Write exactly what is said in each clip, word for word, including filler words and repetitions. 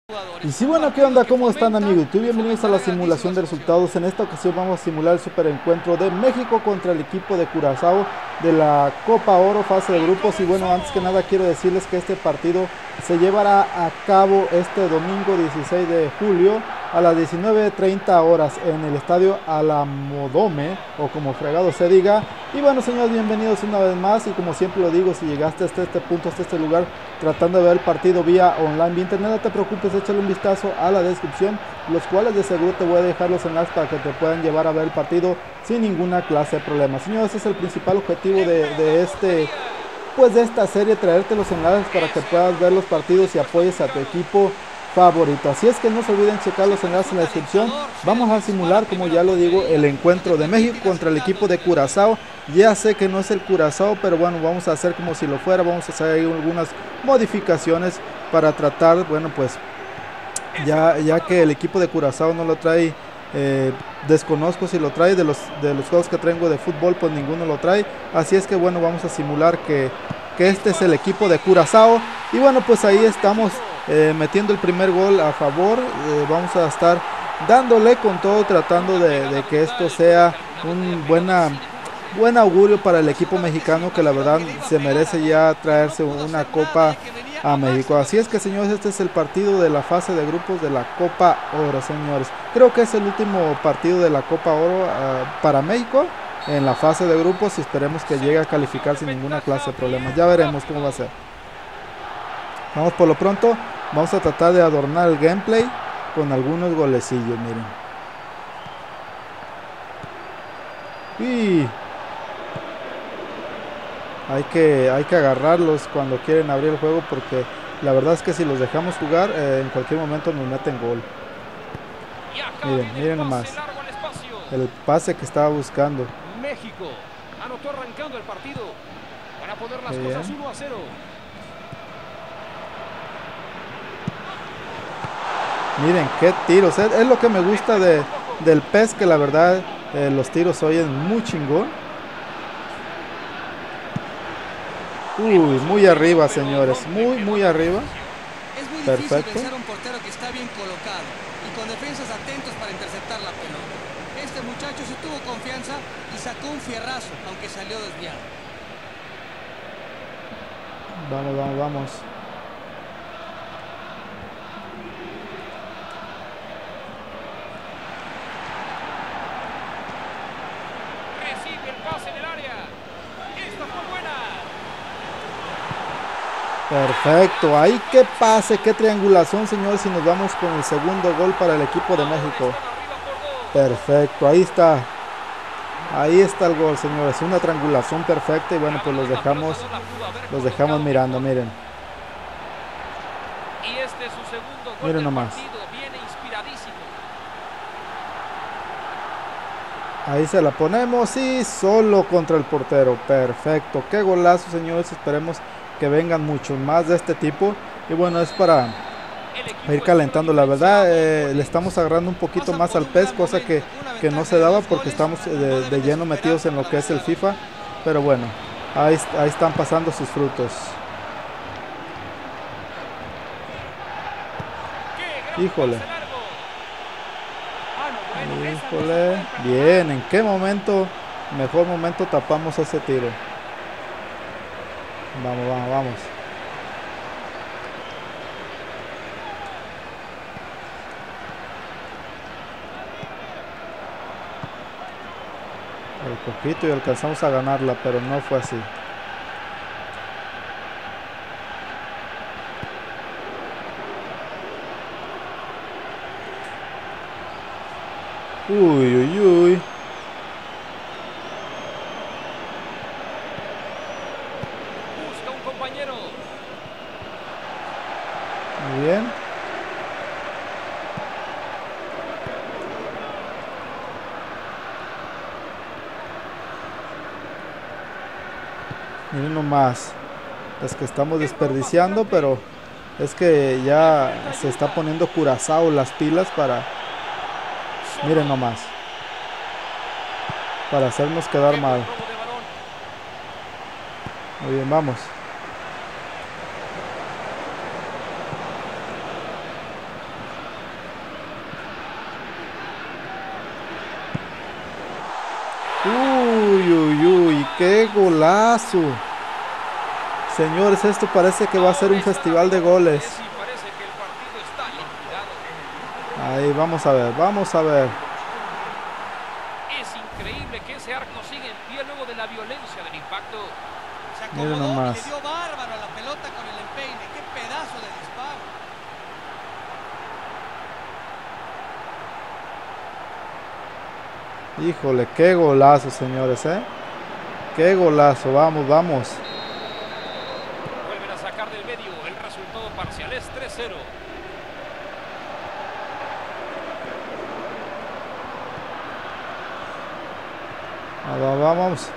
Y sí, bueno, ¿qué onda? ¿Cómo están, amigos? Y bienvenidos a la simulación de resultados. En esta ocasión vamos a simular el super encuentro de México contra el equipo de Curazao de la Copa Oro, fase de grupos. Y bueno, antes que nada quiero decirles que este partido se llevará a cabo este domingo dieciséis de julio a las diecinueve treinta horas en el estadio Alamodome, o como fregado se diga. Y bueno, señores, bienvenidos una vez más. Y como siempre lo digo, si llegaste hasta este punto, hasta este lugar, tratando de ver el partido vía online, vía internet, no te preocupes, échale un vistazo a la descripción, los cuales de seguro te voy a dejar los enlaces para que te puedan llevar a ver el partido sin ninguna clase de problema. Señores, ese es el principal objetivo de, de este pues de esta serie, traerte los enlaces para que puedas ver los partidos y apoyes a tu equipo favorito. Así es que no se olviden checar los enlaces en la descripción. Vamos a simular, como ya lo digo, el encuentro de México contra el equipo de Curazao. Ya sé que no es el Curazao, pero bueno, vamos a hacer como si lo fuera. Vamos a hacer ahí algunas modificaciones para tratar, bueno, pues ya, ya que el equipo de Curazao no lo trae, eh, desconozco si lo trae, de los, de los juegos que traigo de fútbol, pues ninguno lo trae. Así es que bueno, vamos a simular que, que este es el equipo de Curazao. Y bueno, pues ahí estamos eh, metiendo el primer gol a favor. Eh, vamos a estar dándole con todo, tratando de, de que esto sea un buena... buen augurio para el equipo mexicano, que la verdad se merece ya traerse una copa a México. Así es que, señores, este es el partido de la fase de grupos de la Copa Oro, señores. Creo que es el último partido de la Copa Oro uh, para México en la fase de grupos, y esperemos que llegue a calificar sin ninguna clase de problemas. Ya veremos cómo va a ser. Vamos, por lo pronto vamos a tratar de adornar el gameplay con algunos golecillos, miren. Y Hay que, hay que agarrarlos cuando quieren abrir el juego, porque la verdad es que si los dejamos jugar, eh, en cualquier momento nos meten gol. Miren, miren nomás el pase que estaba buscando. México anotó arrancando el partido para poner las cosas uno a cero. Miren qué tiros, es, es lo que me gusta de, del P E S, que la verdad eh, los tiros oyen muy chingón. Uy, muy arriba, señores, muy, muy arriba. Es muy Perfecto. difícil vencer a un portero que está bien colocado y con defensas atentos para interceptar la pelota. Este muchacho sí tuvo confianza y sacó un fierrazo, aunque salió desviado. Vamos, vamos, vamos. Recibe el pase en el área. Esta fue buena. Perfecto, ahí qué pase, qué triangulación, señores, y nos vamos con el segundo gol para el equipo de México. Perfecto, ahí está. Ahí está el gol, señores, una triangulación perfecta. Y bueno, pues los dejamos, los dejamos mirando, miren. Y este es su segundo gol. Miren nomás. Viene inspiradísimo. Ahí se la ponemos y solo contra el portero. Perfecto, qué golazo, señores. Esperemos que vengan muchos más de este tipo. Y bueno, es para ir calentando. La verdad, eh, le estamos agarrando un poquito más al P E S, cosa que, que no se daba porque estamos de, de lleno metidos en lo que es el FIFA. Pero bueno, ahí, ahí están pasando sus frutos. Híjole. Híjole. Bien, ¿en qué momento, mejor momento tapamos ese tiro? Vamos, vamos, vamos. El poquito y alcanzamos a ganarla, pero no fue así. Uy, uy, uy. Busca un compañero. Muy bien. Miren nomás, es que estamos desperdiciando, pero es que ya se está poniendo Curazao las pilas para, miren nomás, para hacernos quedar mal. Muy bien, vamos. ¡Qué golazo! Señores, esto parece que va a ser un festival de goles. Ahí, vamos a ver, vamos a ver. Es increíble que ese arco siga en pie luego de la violencia del impacto. Se acomodó Miren nomás. y le dio bárbaro a la pelota con el empeine. ¡Qué pedazo de disparo! Híjole, qué golazo, señores, ¿eh? Qué golazo, vamos, vamos. Vuelven a sacar del medio. El resultado parcial es tres cero. Vamos, vamos.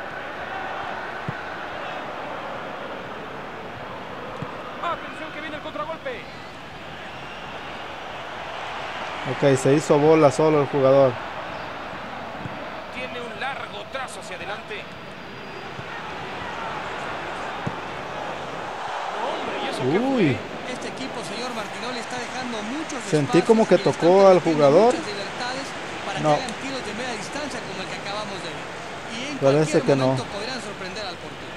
Atención que viene el contragolpe. Ok, se hizo bola solo el jugador. Tiene un largo trazo hacia adelante. Hombre, ¿y eso qué Uy. fue? Este equipo, señor Martinoli, está dejando muchos Sentí espacios como que y le están tocó al permitiendo jugador. muchas libertades para No. que hagan tiros de media distancia como el que acabamos de ver. Y en Parece cualquier que no. momento podrán sorprender al portero.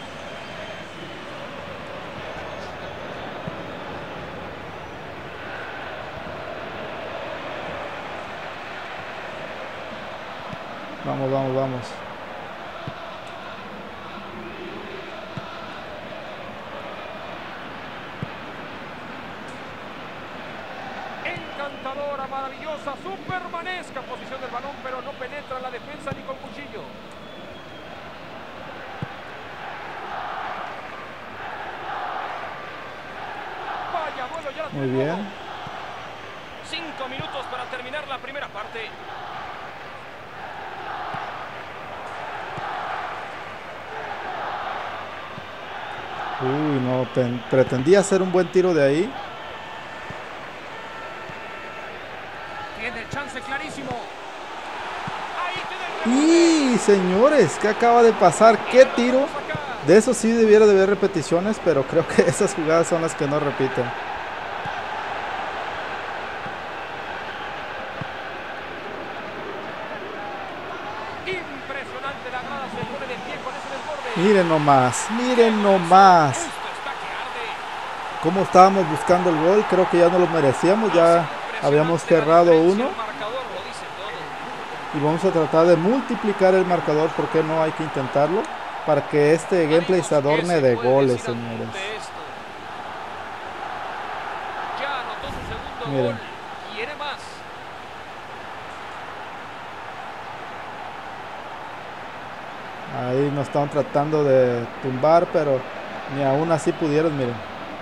Vamos, vamos, vamos. Encantadora, maravillosa, supermanesca posición del balón, pero no penetra la defensa ni con cuchillo. Vaya vuelo, ya la Muy tuvo. bien. Cinco minutos para terminar la primera parte. Uy, no, ten- pretendía hacer un buen tiro de ahí. Tiene el chance clarísimo. Ahí tiene el rebote. Y señores, ¿qué acaba de pasar? ¿Qué tiro? De eso sí debiera de haber repeticiones, pero creo que esas jugadas son las que no repiten. Impresionante, la grada se pone de pie con ese desborde. Miren nomás, miren nomás. Esto está que arde. Cómo estábamos buscando el gol, creo que ya no lo merecíamos, ya habíamos cerrado uno. El marcador lo dice todo. Y vamos a tratar de multiplicar el marcador, porque no hay que intentarlo, para que este gameplay se adorne de goles, señores. Ya anotó su segundo Miren. gol. Quiere más. Ahí nos estaban tratando de tumbar, pero ni aún así pudieron, miren.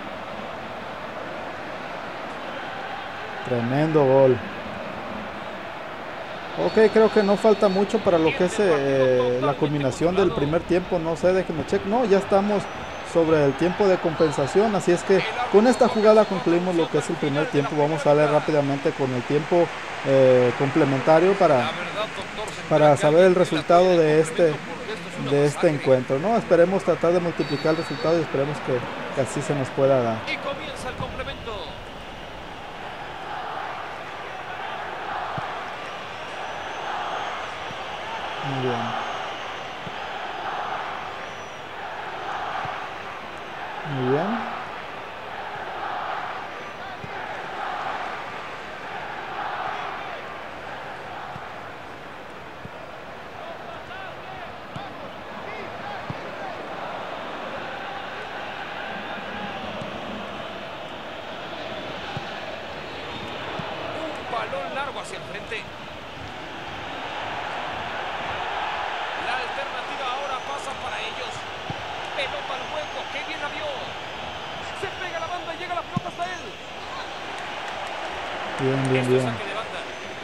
Tremendo gol. Ok, creo que no falta mucho para lo que es eh, la culminación del primer tiempo. No sé, déjenme checar. No, ya estamos sobre el tiempo de compensación. Así es que con esta jugada concluimos lo que es el primer tiempo. Vamos a darle rápidamente con el tiempo eh, complementario para, para saber el resultado de este, de este encuentro, ¿no? Esperemos tratar de multiplicar el resultado y esperemos que, que así se nos pueda dar. Y comienza el complemento. Muy bien. Muy bien. Un balón largo hacia el frente. La alternativa ahora pasa para ellos. Pelota al hueco, qué bien la vio. Se pega la banda y llega la pelota hasta él. Bien, bien, Esto es bien. saque de banda.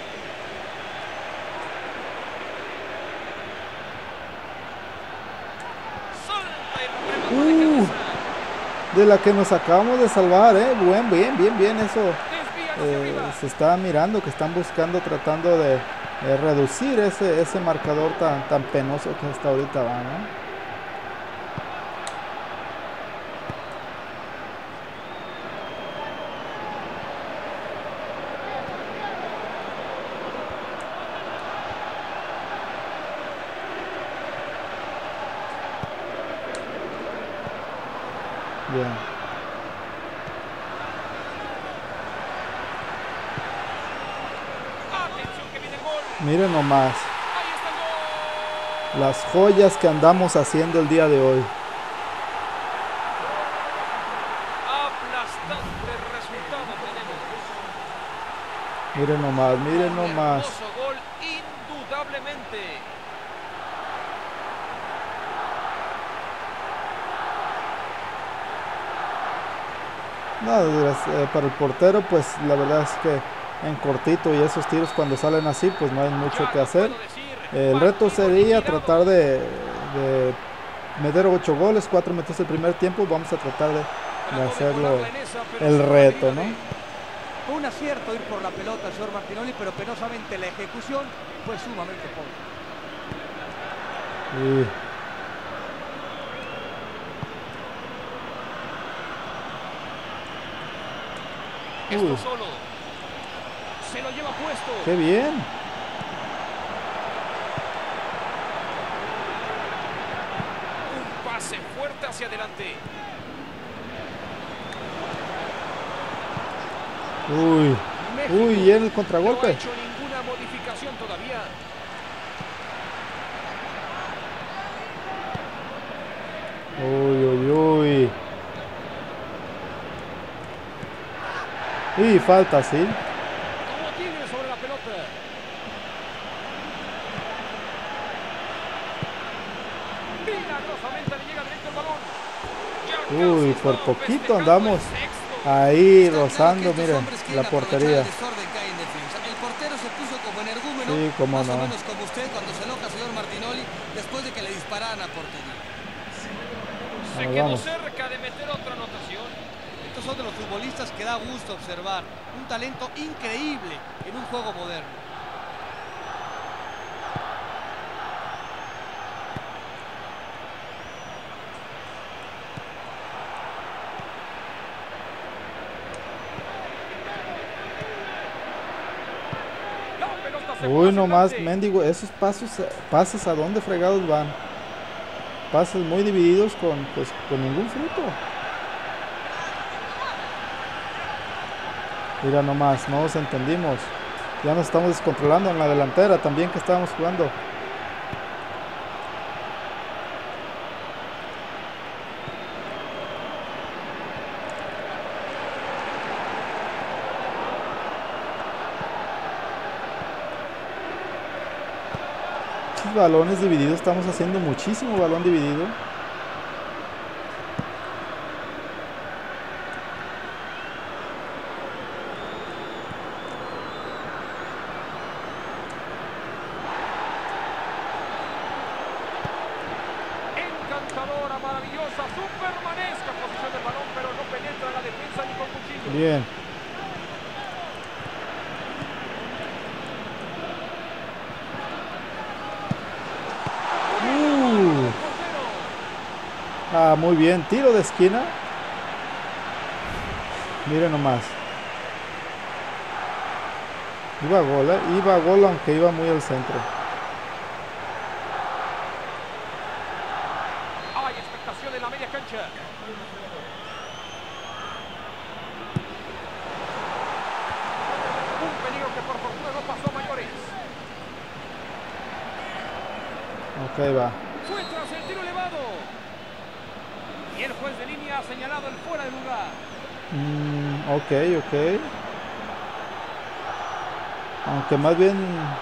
Salta el remate de Uh, cabeza. de la que nos acabamos de salvar, ¿eh? Buen, bien, bien, bien, eso. Desvían hacia Eh, arriba. se está mirando que están buscando, tratando de eh, reducir ese, ese marcador tan, tan penoso que hasta ahorita va, ¿no? Bien. Atención que viene el gol. Miren nomás Ahí está el gol. las joyas que andamos haciendo el día de hoy. Aplastante resultado tenemos. Miren nomás, miren Un nomás. hermoso gol, indudablemente. No, eh, para el portero, pues la verdad es que en cortito y esos tiros cuando salen así, pues no hay mucho Ya que lo hacer. puedo decir, El reto partido sería liquidado. tratar de, de meter ocho goles, cuatro metidos el primer tiempo. Vamos a tratar de, de Trató de hacerlo colarla en esa, pero el solo reto, la ¿no? de- Fue un acierto ir por la pelota, señor Martinoli, pero penosamente la ejecución fue sumamente pobre. Y Esto Uy. solo. Se lo lleva puesto. qué bien. Un pase fuerte hacia adelante. Uy, México uy, y en el no ha contragolpe. hecho ninguna modificación todavía. Uy, uy, uy. Y falta, sí. Como Tigre sobre la pelota. Milagrosamente le llega directo el balón. Ya Uy, casi por está poquito festejando andamos el sexto. ahí Está claro que rozando, estos miren, hombres quieren la aprovechar portería. el desorden que hay en defensa. El portero se puso como energúmeno, Sí, cómo más no. o menos como usted cuando se enoja, señor Martinoli, después de que le dispararan a portería. Se Ahí quedó vamos. cerca de meter otra anotación. Estos son de los futbolistas que da gusto observar. Un talento increíble en un juego moderno. La pelota se fue Uy, hacia nomás, adelante. mendigo, esos pasos, pases a dónde fregados van. Pases muy divididos con, pues, con ningún fruto. Mira nomás, no nos entendimos. Ya nos estamos descontrolando en la delantera también que estábamos jugando. Estos balones divididos, estamos haciendo muchísimo balón dividido. Encantadora, maravillosa, supermanesca posición del balón, pero no penetra la defensa ni con cuchillo. Bien. Uh. Portero. Ah, muy bien. Tiro de esquina. Miren nomás. Iba a gol, ¿eh? Iba a gol aunque iba muy al centro. Hay expectación en la media cancha. Un peligro que por fortuna no pasó a mayores. Ok, va. Fue tras el tiro elevado. Y el juez de línea ha señalado el fuera de lugar. Mm, ok, ok. Aunque más bien...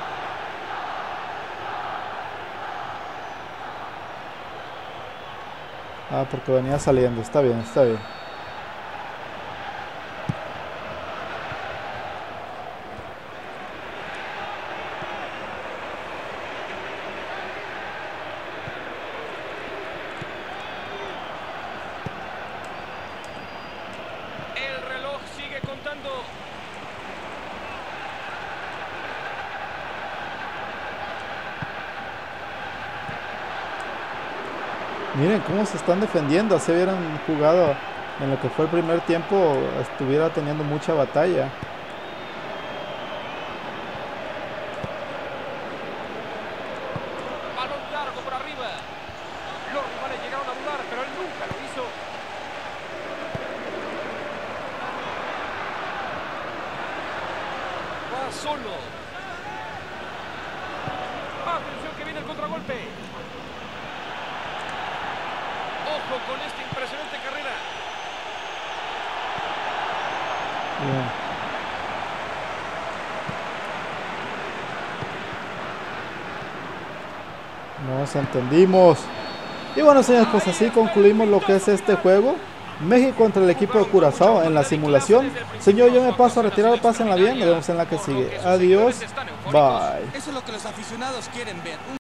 Ah, porque venía saliendo. Está bien, está bien. El reloj sigue contando. Miren cómo se están defendiendo. Si hubieran jugado en lo que fue el primer tiempo, estuviera teniendo mucha batalla. Balón largo por arriba. Los rivales llegaron a dudar, pero él nunca lo hizo. está solo. Atención que viene el contragolpe. Ojo con esta impresionante carrera. Bien. Nos entendimos. Y bueno, señores, pues así concluimos lo que es este juego. México contra el equipo de Curazao en la simulación. Señor, yo me paso a retirar, pásenla bien. Nos vemos en la que sigue. Adiós. Bye. Eso es lo que los aficionados quieren ver.